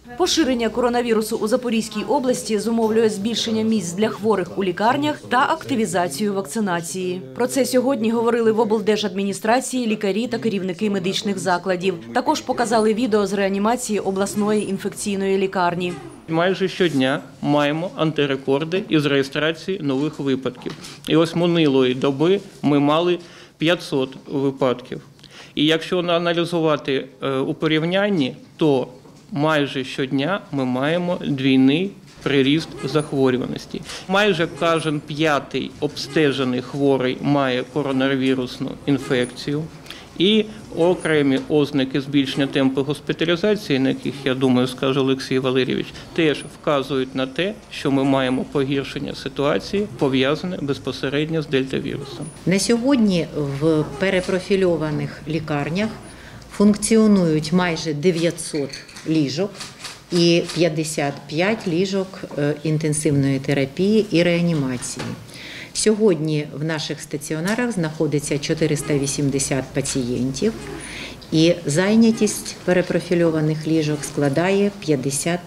Поширення коронавірусу у Запорізькій області зумовлює збільшення місць для хворих у лікарнях та активізацію вакцинації. Про це сьогодні говорили в облдержадміністрації лікарі та керівники медичних закладів. Також показали відео з реанімації обласної інфекційної лікарні. Майже щодня маємо антирекорди із реєстрації нових випадків. І ось минулої доби ми мали 500 випадків. І якщо аналізувати у порівнянні, то майже щодня ми маємо двійний приріст захворюваності. Майже кожен п'ятий обстежений хворий має коронавірусну інфекцію. І окремі ознаки збільшення темпу госпіталізації, на яких, я думаю, скаже Олексій Валерійович, теж вказують на те, що ми маємо погіршення ситуації, пов'язане безпосередньо з дельтавірусом. На сьогодні в перепрофільованих лікарнях функціонують майже 900 ліжок і 55 ліжок інтенсивної терапії і реанімації. Сьогодні в наших стаціонарах знаходиться 480 пацієнтів, і зайнятість перепрофільованих ліжок складає 53%.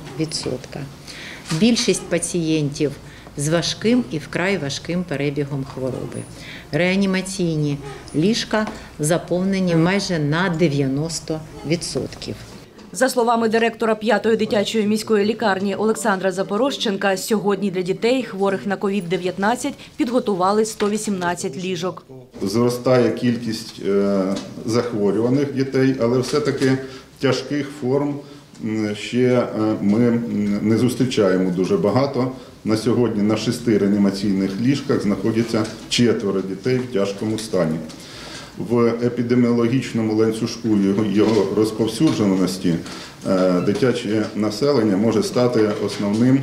Більшість пацієнтів з важким і вкрай важким перебігом хвороби. Реанімаційні ліжка заповнені майже на 90%. За словами директора 5-ї дитячої міської лікарні Олександра Запорожченка, сьогодні для дітей, хворих на COVID-19, підготували 118 ліжок. Зростає кількість захворюваних дітей, але все-таки тяжких форм ще ми не зустрічаємо дуже багато. На сьогодні на 6 реанімаційних ліжках знаходяться 4 дітей в тяжкому стані. В епідеміологічному ланцюжку його розповсюдженості дитяче населення може стати основним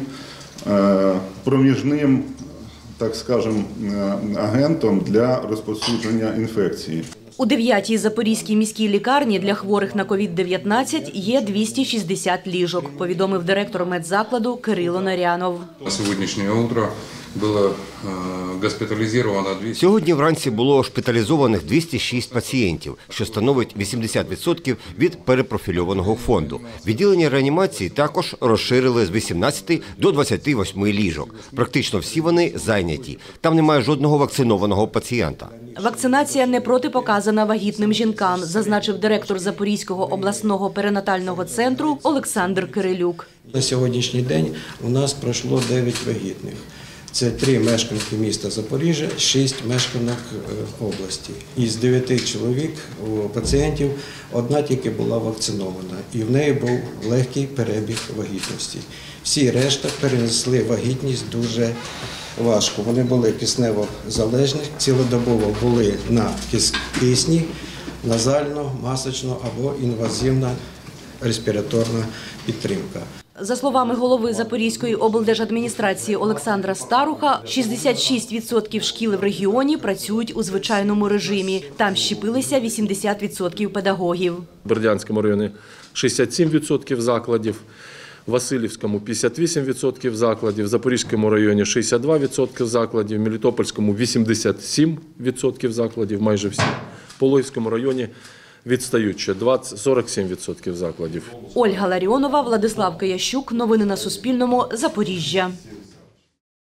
проміжним, так скажемо, агентом для розповсюдження інфекції. У 9-й Запорізькій міській лікарні для хворих на COVID-19 є 260 ліжок, повідомив директор медзакладу Кирило Нарянов. На сьогоднішнє утро було госпіталізовано 200. Сьогодні вранці було шпиталізованих 206 пацієнтів, що становить 80% від перепрофільованого фонду. Відділення реанімації також розширили з 18 до 28 ліжок. Практично всі вони зайняті. Там немає жодного вакцинованого пацієнта. Вакцинація не протипоказана вагітним жінкам, зазначив директор Запорізького обласного перинатального центру Олександр Кирилюк. На сьогоднішній день у нас пройшло 9 вагітних. Це 3 мешканки міста Запоріжжя, 6 мешканок області. Із 9 чоловік, пацієнтів, 1 тільки була вакцинована. І в неї був легкий перебіг вагітності. Всі решта перенесли вагітність дуже важко. Вони були киснево залежні, цілодобово були на кисні, назально, масочно або інвазивна респіраторна підтримка. За словами голови Запорізької облдержадміністрації Олександра Старуха, 66% шкіл в регіоні працюють у звичайному режимі. Там щепилися 80% педагогів. В Бердянському районі 67% закладів, в Василівському 58% закладів, в Запорізькому районі 62% закладів, в Мелітопольському 87% закладів, майже всі. В Пологівському районі відстають ще 47% закладів. Ольга Ларіонова, Владислав Киящук. Новини на Суспільному. Запоріжжя.